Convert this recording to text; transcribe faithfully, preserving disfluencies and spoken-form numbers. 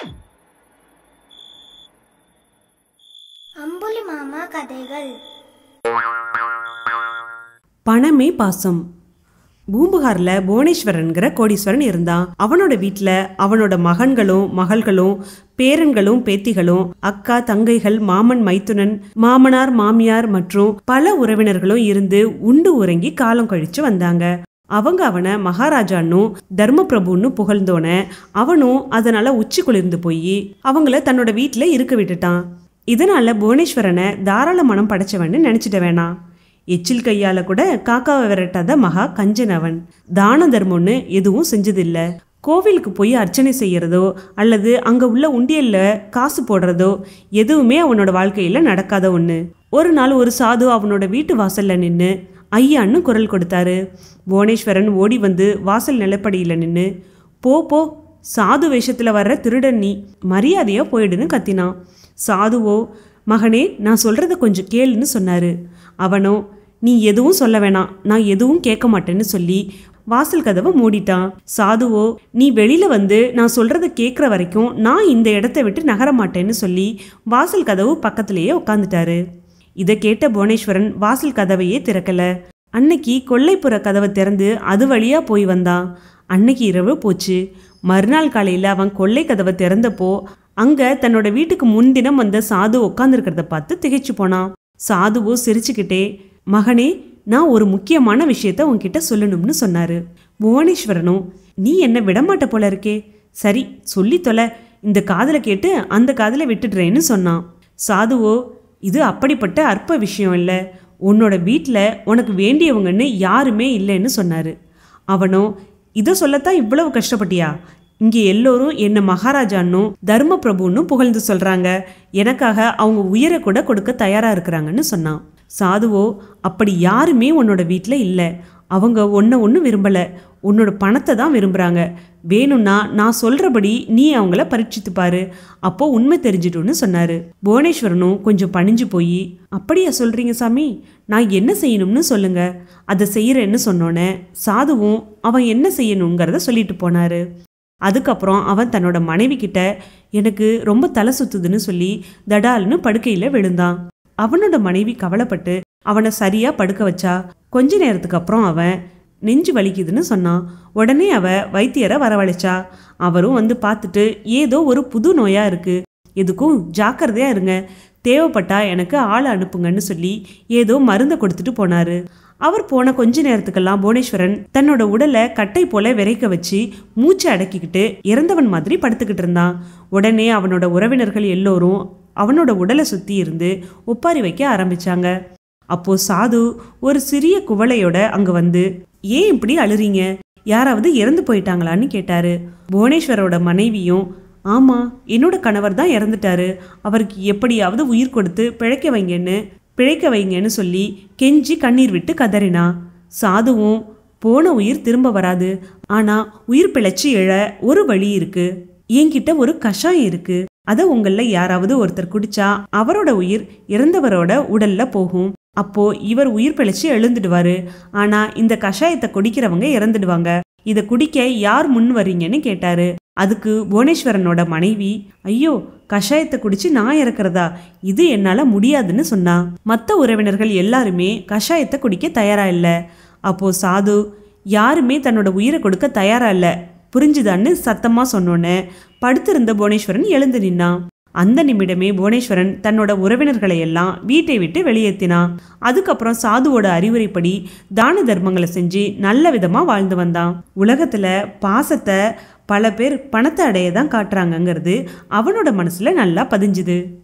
அம்புலி மாமா கதைகள். பணமே பாசம். பூம்புகார்ல புவனேஸ்வரன்கிற கோடீஸ்வரன் இருந்தான். அவனோட வீட்டுல அவனோட மகன்களும் மகள்களும் பேரன்களும் பேத்திகளும் அக்கா தங்கைகள் மாமன் மைத்துனன் மாமனார் மாமியார் மற்றும் பல உறவினர்களும் இருந்து உண்டு உறங்கி காலம் கழிச்சு வந்தாங்க. அவங்க அவனை மகாராஜான்னும் தர்ம பிரபுன்னு புகழ்ந்தோன அவனும் அதனால உச்சி குளிர்ந்து போய் அவங்கள தன்னோட வீட்டுல இருக்க விட்டுட்டான். இதனால புவனேஸ்வரனை தாராள மனம் படைச்சவன்னு நினைச்சிட வேணாம். எச்சில் கையால கூட காக்காவை விரட்டாத மகா கஞ்சன் அவன். தான தர்மம்னு எதுவும் செஞ்சதில்ல. கோவிலுக்கு போய் அர்ச்சனை செய்யறதோ அல்லது அங்க உள்ள உண்டியல்ல காசு போடுறதோ எதுவுமே அவனோட வாழ்க்கையில நடக்காத ஒண்ணு. ஒரு நாள் ஒரு சாது அவனோட வீட்டு வாசல்ல நின்று ஐயான்னு குரல் கொடுத்தாரு. புவனேஸ்வரன் ஓடி வந்து வாசல் நிலப்படியில நின்று, போ போ, சாது வேஷத்துல வர்ற திருடன் நீ, மரியாதையா போயிடுன்னு கத்தினான். சாதுவோ, மகனே நான் சொல்றத கொஞ்சம் கேளுன்னு சொன்னாரு. அவனோ, நீ எதுவும் சொல்ல வேணாம், நான் எதுவும் கேட்க மாட்டேன்னு சொல்லி வாசல் கதவை மூடிட்டான். சாதுவோ, நீ வெளியில வந்து நான் சொல்றத கேட்குற வரைக்கும் நான் இந்த இடத்த விட்டு நகர மாட்டேன்னு சொல்லி வாசல் கதவு பக்கத்திலேயே உட்காந்துட்டாரு. இதை கேட்ட புவனேஸ்வரன் வாசல் கதவையே திறக்கல. அன்னைக்கு கொல்லைப்புற கதவை திறந்து அது வழியா போய் வந்தான். அன்னைக்கு இரவு போச்சு. மறுநாள் காலையில அவன் கொல்லை கதவை திறந்தப்போ அங்க தன்னோட வீட்டுக்கு முன்தினம் வந்த சாது உட்காந்துருக்கிறத பார்த்து திகைச்சு போனான். சாதுவோ சிரிச்சுக்கிட்டே, மகனே நான் ஒரு முக்கியமான விஷயத்த உன்கிட்ட சொல்லணும்னு சொன்னாரு. புவனேஸ்வரனும், நீ என்ன விடமாட்ட போல இருக்கே, சரி சொல்லி தொலை, இந்த காதலை கேட்டு அந்த காதலை விட்டுடுறேன்னு சொன்னான். சாதுவோ, இது அப்படிப்பட்ட அற்ப விஷயம் இல்லை, உன்னோட வீட்டில் உனக்கு வேண்டியவங்கன்னு யாருமே இல்லைன்னு சொன்னாரு. அவனோ, இதை சொல்லத்தான் இவ்வளவு கஷ்டப்பட்டியா? இங்கே எல்லோரும் என்ன மகாராஜான்னும் தர்ம பிரபுன்னு புகழ்ந்து சொல்றாங்க, எனக்காக அவங்க உயிரை கூட கொடுக்க தயாரா இருக்கிறாங்கன்னு சொன்னான். சாதுவோ, அப்படி யாருமே உன்னோட வீட்டில் இல்லை, அவங்க ஒன்ன ஒன்றும் விரும்பல, உன்னோட பணத்தை தான் விரும்புறாங்க. வேணும்னா நான் சொல்றபடி நீ அவங்கள பரீட்சித்து பாரு, அப்போ உண்மை தெரிஞ்சிடும்னு சொன்னாரு. புவனேஸ்வரனும் கொஞ்சம் பணிஞ்சு போய், அப்படியா சொல்றீங்க சாமி, நான் என்ன செய்யணும்னு சொல்லுங்க, அதை செய்யறேன்னு சொன்னோன்னே சாதுவும் அவன் என்ன செய்யணுங்கிறத சொல்லிட்டு போனாரு. அதுக்கப்புறம் அவன் தன்னோட மனைவி கிட்ட எனக்கு ரொம்ப தலை சுத்துதுன்னு சொல்லி தடால்னு படுக்கையில விழுந்தான். அவனோட மனைவி கவலைப்பட்டு அவனை சரியா படுக்க வச்சா. கொஞ்ச நேரத்துக்கு அப்புறம் அவன் நெஞ்சு வலிக்குதுன்னு சொன்னான். உடனே அவ வைத்தியரை வரவழைச்சா. அவரும் வந்து பார்த்துட்டு ஏதோ ஒரு புது நோயா இருக்கு, எதுக்கும் ஜாக்கிரதையா இருங்க, தேவைப்பட்டா எனக்கு ஆளை அனுப்புங்கன்னு சொல்லி ஏதோ மருந்தை கொடுத்துட்டு போனாரு. அவர் போன கொஞ்ச நேரத்துக்கெல்லாம் புவனேஸ்வரன் தன்னோட உடலை கட்டை போல விரைக்க வச்சு மூச்சை அடக்கிக்கிட்டு இறந்தவன் மாதிரி படுத்துக்கிட்டு இருந்தான். உடனே அவனோட உறவினர்கள் எல்லோரும் அவனோட உடலை சுத்தி இருந்து ஒப்பாரி வைக்க ஆரம்பிச்சாங்க. அப்போ சாது ஒரு சிறிய குவளையோட அங்க வந்து, ஏன் இப்படி அழுறீங்க, யாராவது இறந்து போயிட்டாங்களான்னு கேட்டாரு. புவனேஸ்வரோட மனைவியும், ஆமா என்னோட கணவர் தான் இறந்துட்டாரு, அவருக்கு எப்படியாவது உயிர் கொடுத்து பிழைக்க வைங்கன்னு பிழைக்க வைங்கன்னு சொல்லி கெஞ்சி கண்ணீர் விட்டு கதறினா. சாதுவும், போன உயிர் திரும்ப வராது, ஆனா உயிர் பிழைச்சி எழ ஒரு வழி இருக்கு, என்கிட்ட ஒரு கஷாயம் இருக்கு, அதை உங்கள யாராவது ஒருத்தர் குடிச்சா அவரோட உயிர் இறந்தவரோட உடல்ல போகும், அப்போ இவர் உயிர் பிழைச்சி எழுந்துடுவாரு, ஆனா இந்த கஷாயத்தை குடிக்கிறவங்க இறந்துடுவாங்க, இதை குடிக்க யார் முன் வரீங்கன்னு கேட்டாரு. அதுக்கு புவனேஸ்வரனோட மனைவி, ஐயோ கஷாயத்தை குடிச்சு நான் இறக்குறதா, இது என்னால முடியாதுன்னு சொன்னா. மற்ற உறவினர்கள் எல்லாருமே கஷாயத்தை குடிக்க தயாரா இல்ல. அப்போ சாது, யாருமே தன்னோட உயிரை கொடுக்க தயாரா இல்ல, புரிஞ்சுதான்னு சத்தமா சொன்னோன்னே படுத்திருந்த புவனேஸ்வரன் எழுந்து நின்னான். அந்த நிமிடமே புவனேஸ்வரன் தன்னோட உறவினர்களை எல்லாம் வீட்டை விட்டு வெளியேற்றினான். அதுக்கப்புறம் சாதுவோட அறிவுரைப்படி தான தர்மங்களை செஞ்சு நல்ல விதமா வாழ்ந்து வந்தான். உலகத்துல பாசத்தை பல பேர் பணத்தை அடைய தான் காட்டுறாங்கங்கிறது அவனோட மனசுல நல்லா பதிஞ்சுது.